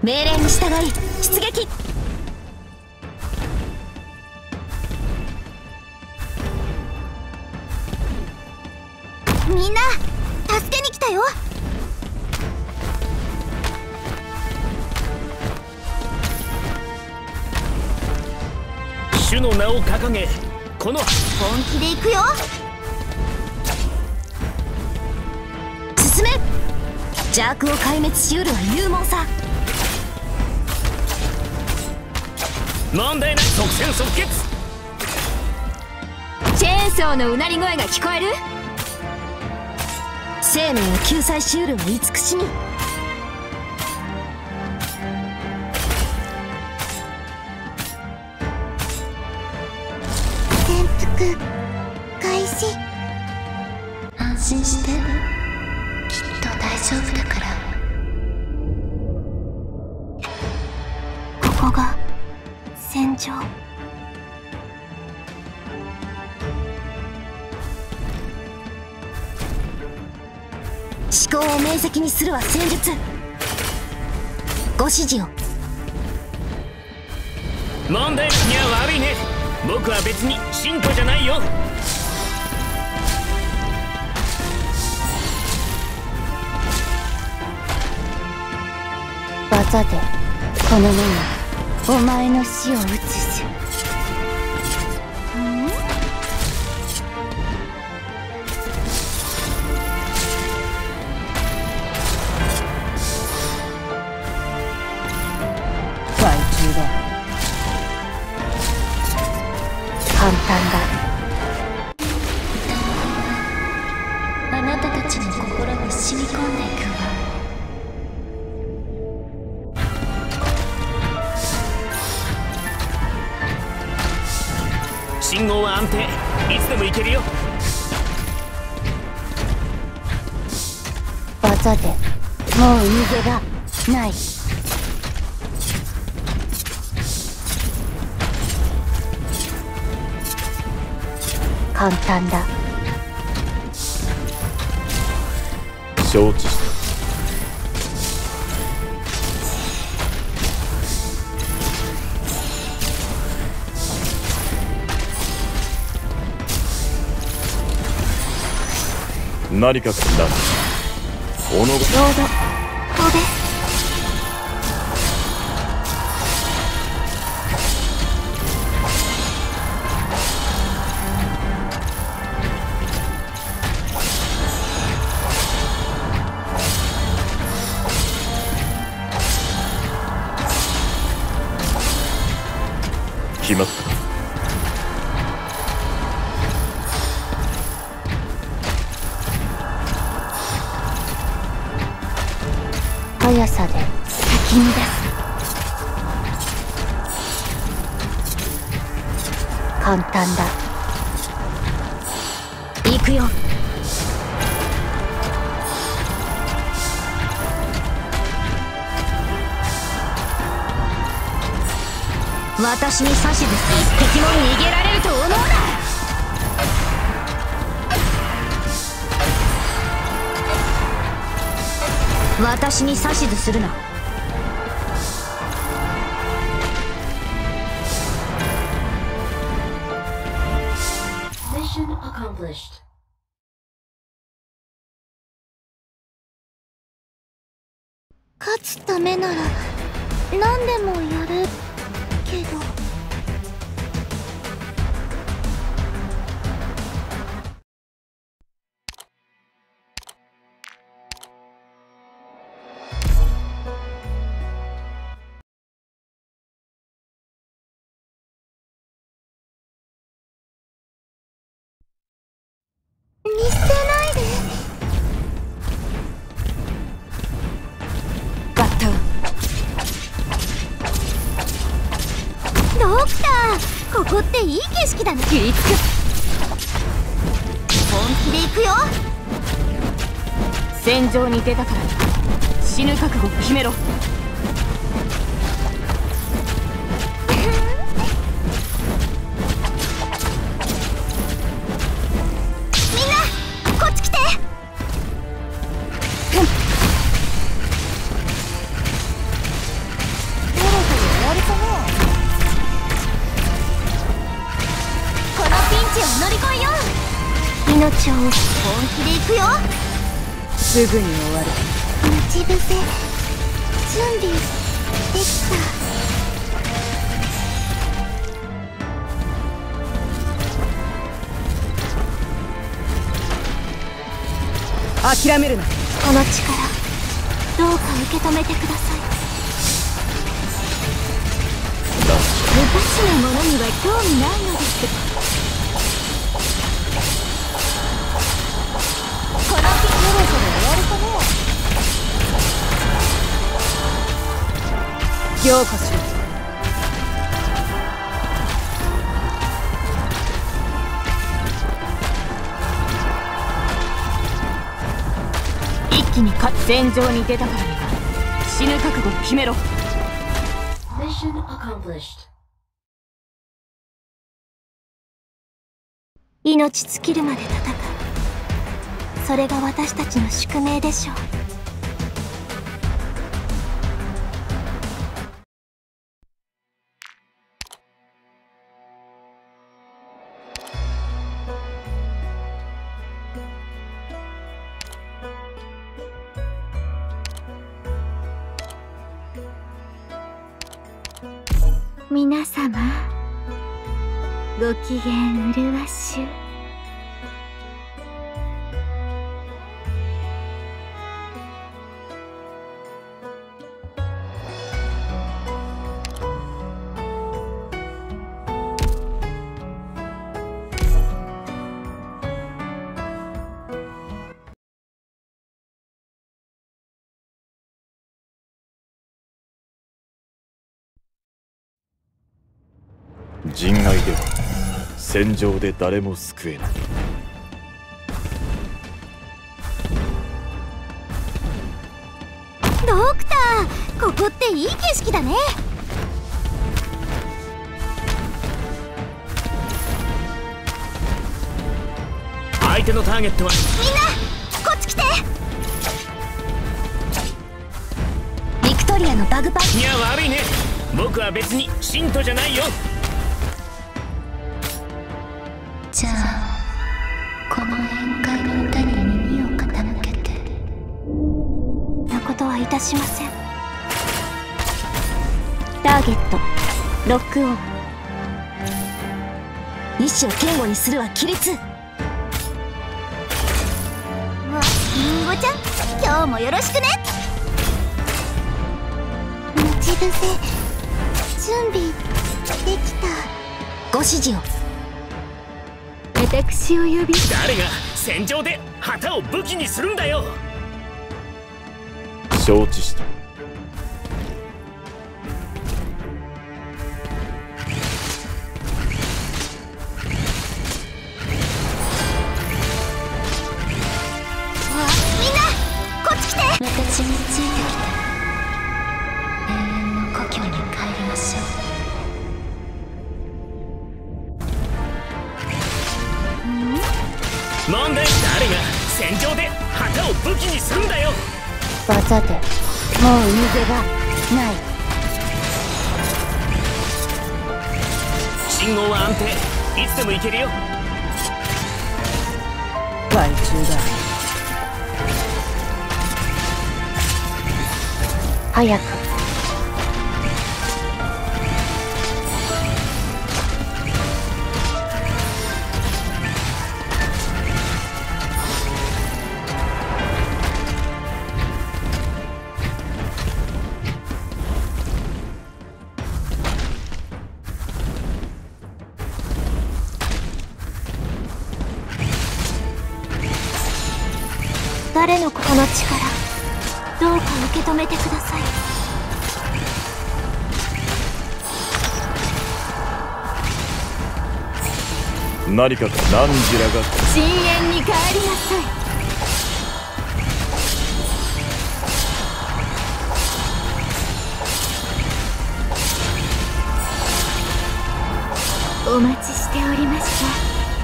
命令に従い出撃。みんな助けに来たよ。 主の名を掲げ、この本気で行くよ。進め。邪悪を壊滅しうるは勇猛さ。 問題ない。即戦即決。 チェーンソーのうなり声が聞こえる。生命を救済しうるは慈しみ。 潜伏開始。安心して、きっと大丈夫だから。ここが戦場。 思考を明晰にするは戦術。ご指示を。 問題なきには悪いね。僕は別に信徒じゃないよ。 技でこの目にお前の死を移す。簡単だ。あなたたちの心に染み込んでいくわ。 信号は安定。いつでも行けるよ。 技でもう逃げがない。簡単だ。 承知した。何か来た。おのがロード飛べ。 決まった。 速さで先に出す。簡単だ。 行くよ。私に指図する。敵も逃げられると思うな。私に指図するな。 Mission accomplished. 勝つためなら何でもやるけど。見捨てないで。 バッタドクター、ここっていい景色だね。 切りつく。 本気で行くよ。 戦場に出たから死ぬ覚悟を決めろ。 勝負本気で行くよ。 すぐに終わる。 待ち伏せ準備できた。諦めるな。 この力どうか受け止めてください。無価値なものには興味ないのです。この日そろそろ終わるかも。 凝固しろ。一気に戦場に出たからには死ぬ覚悟を決めろ。 命尽きるまで戦う。それが私たちの宿命でしょう。皆様、ご機嫌うるわしゅ。 人外では戦場で誰も救えない。 ドクター、ここっていい景色だね。 相手のターゲットはみんなこっち来て。ビクトリアのバグパイ。 いや悪いね。僕は別に信徒じゃないよ。 じゃあこの宴会の歌に耳を傾けて。 なことはいたしません。ターゲットロックオン。意志を堅固にするは規律。リンゴちゃん、今日もよろしくね。 待ち伏せ準備できた。 ご指示を。私を呼び。 誰が戦場で旗を武器にするんだよ。 承知した。 みんなこっち来て。 私についてきた。永遠の故郷に帰りましょう。 問題。誰が戦場で旗を武器にするんだよ。 技でもう逃げ場ない。 信号は安定。いつでも行けるよ。 害虫だ。 早く。誰のこの力どうか受け止めてください。 何かと何時らが深淵に帰りなさい。お待ちしておりました。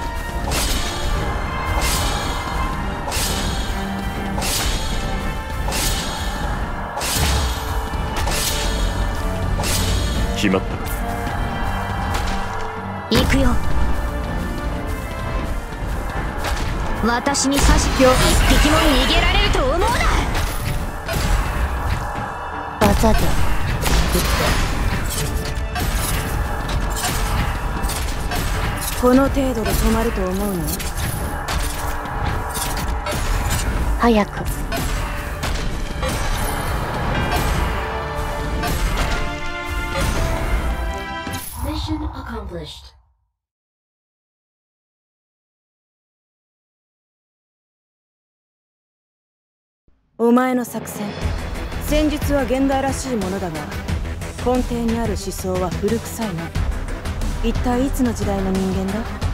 決まった。 行くよ。 私に差し一匹も逃げられると思うな。 技でこの程度で止まると思うの？ 早く。Mission accomplished. お前の作戦術は現代らしいものだが、根底にある思想は古臭いな。一体いつの時代の人間だ？